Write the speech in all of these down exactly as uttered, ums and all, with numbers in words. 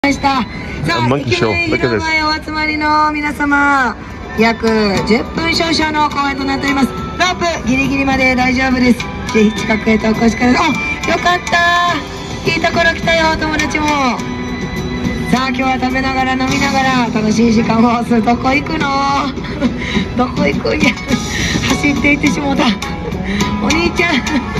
ました。さあ、駅前広場へお集まりの皆様、約じゅっぷん少々の公演となっております。ロープギリギリまで大丈夫です。ぜひ近くへとお越しください。お、よかった、いいところ来たよ、友達も。さあ、今日は食べながら飲みながら楽しい時間を過ごす。どこ行くのどこ行くんや走って行ってしもうた。お兄ちゃん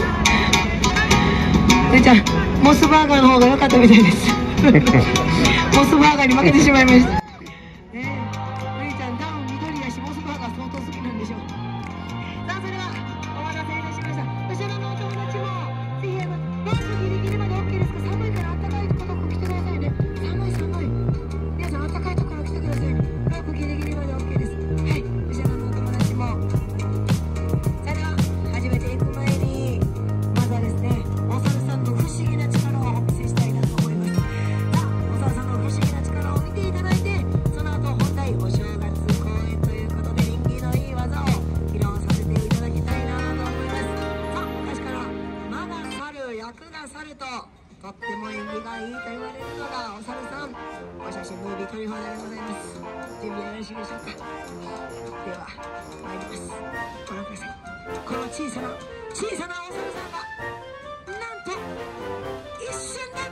お兄ちゃん、モスバーガーの方が良かったみたいですモスバーガーに負けてしまいました。ねえ、お兄ちゃん、多分緑やし、モスバーガー相当好きなんでしょう。さあ、それはお待たせいたしました。後ろのお友達もぜひ、ロープギリギリまで オーケー ですか。寒いからあったかいところ来てくださいね。寒い寒い、皆さんあったかいところ来てくださいね。ロープギリギリまで オーケー です。はい、後ろのお友達も。それでは初めて行く前に、まずはですね、お猿さんの不思議な力をお見せしたいなと思います。さあ、お猿さんの不思議な力を見ていただいて、その後本題お正月公演ということで、縁起のいい技を披露させていただきたいなと思います。さあ、昔から間が去る、役が去るととっても縁起がいいと言われるのがお猿さん。お写真ムービー撮り放題でございます。準備よろしいでしょうか。では参ります。ご覧ください。この小さな小さなお猿さんがなんと一瞬で、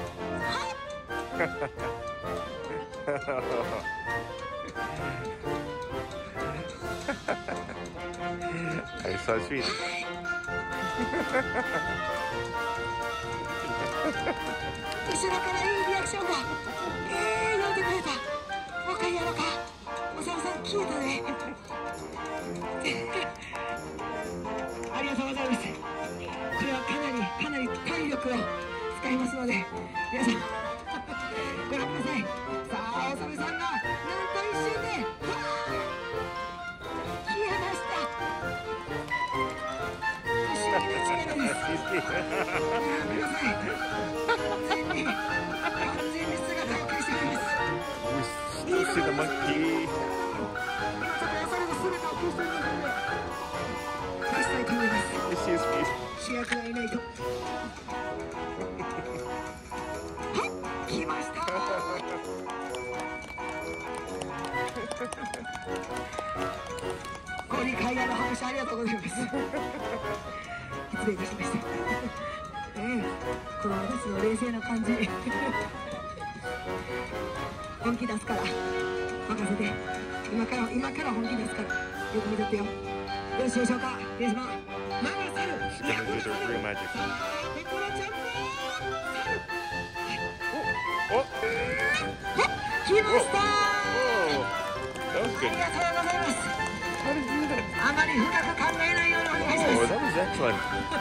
はい It's so sweet. 後ろからいいリアクションが、えー、言うてくれた。わかるやろか。お猿さん消えたねありがとうございます。これはかなりかなり体力を使いますので、皆さんご覧ください。さあ、お猿さんがなんと一瞬で、わー、消えました。不思議な力です。ごめんなさい。完全に完全に姿を消しております。 We still see the monkey. 今ちょっとお猿の姿を消しておりますので消したいと思います。 You see his face? 主役がいないと来ましたご理解ある話ありがとうございます失礼いたしましたええ、子供たちの冷静な感じ本気出すから任せて。今から今から本気出すからよく見とってよ。よろしいでしょうか皆様。ママサル、 She's gonna do the real magic. ペコラちゃんも Oh! 来ましたー。 Oh! That was あ good. りがとうございます。 How did you do that? あまり深く考えないようにお願いし Oh, ます。 that was excellent.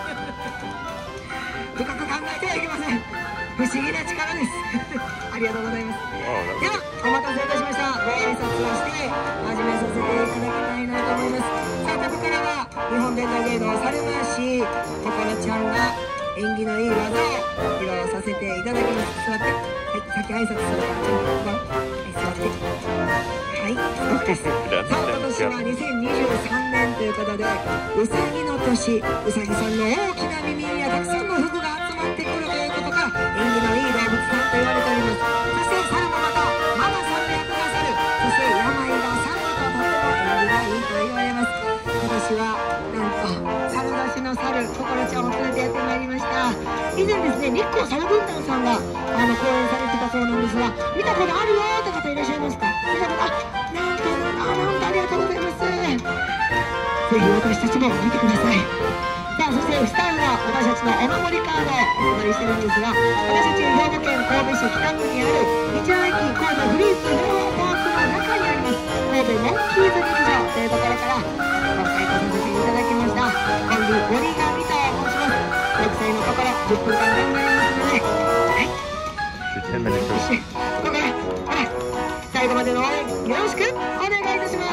深く考えてはいけません。不思議な力ですありがとうございます。 Oh, で that はお待たせいたしました。ご挨拶をして始めさせていただきたいなと思います。さあ、ここからは日本伝統芸能猿回し、こころちゃんが縁起のいい技を披露させていただきます。座って、はい、先挨拶するからちゃんとここ、はい、座って、はい、そうです。さあ、今年はにせんにじゅうさんねんということでうさぎの年、うさぎさんの大きな耳やたくさんの服が集まってくるということから縁起のいい動物さんと言われております。そして猿もまたママさんの役が猿、そして病が猿ととっても縁起がいいと言われます。今年はなんと猿年の猿、こころちゃんを連れてやってまいりました。以前ですね、日光猿軍団さんがあの公演されてたそうなんですが、見たことあるよーって方いらっしゃいますか。見たこと、あ、なんとなんとなんとありがとうございます。ぜひ私たちも見てください。さあ、そしてスタッフが私たちのお守りカードをお配りしてるんですが、私たち兵庫県神戸市北区にある道の駅神戸フリーズフロアパークの中にあります神戸モンキーズ劇場というところからご回答させていただきました。管理森上と申します。ろくさいのところじゅっぷんかん頑張りますので、はい、 ten minutes. そしてここからほら最後までの応援よろしくお願いいたします。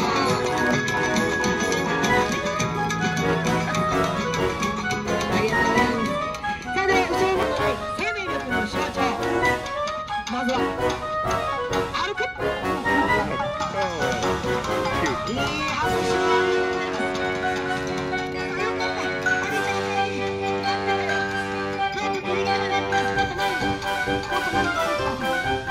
まずは歩く、いい拍手をありがとうございます。よかった、おじちゃんがいい、なんだかよ、ちょっとギリギリまでやってます。もっと前にもっと前にもっと前に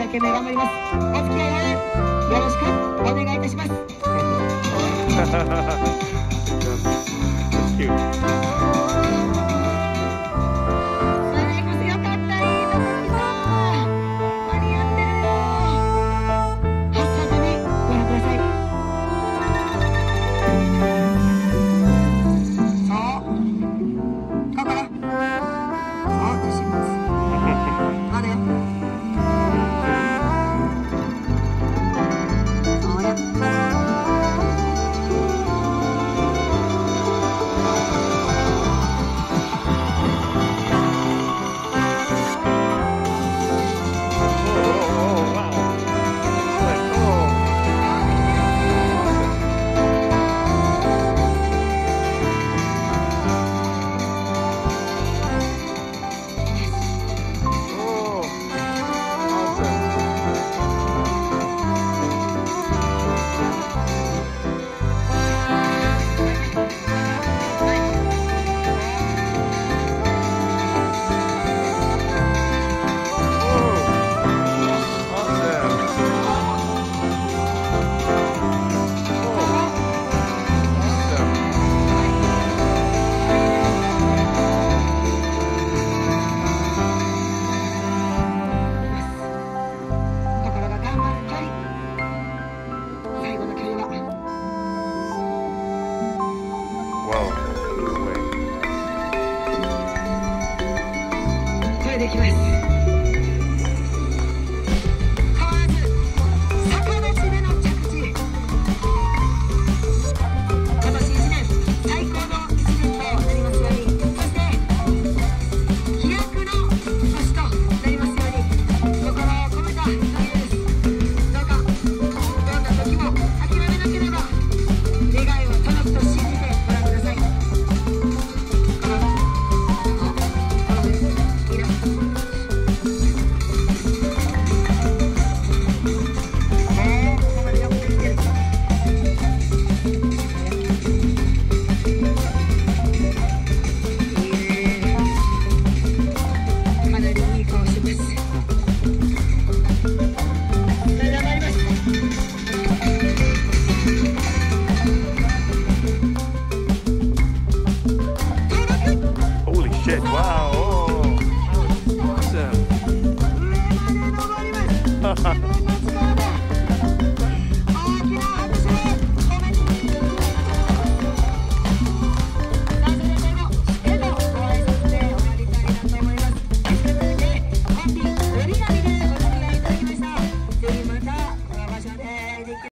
懸命頑張ります。お付き合いをよろしくお願いいたします。